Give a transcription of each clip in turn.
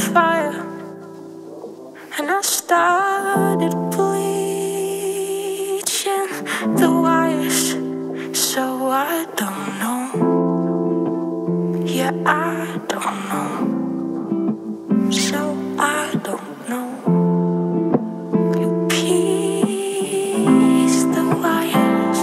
fire, and I started bleaching the wires. So I don't know. Yeah, I don't know. So I don't know. You piece the wires.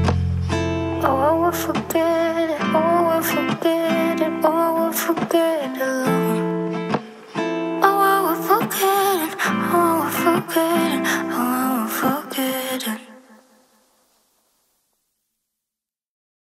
Forget it, oh, I will forget it, oh, I will forget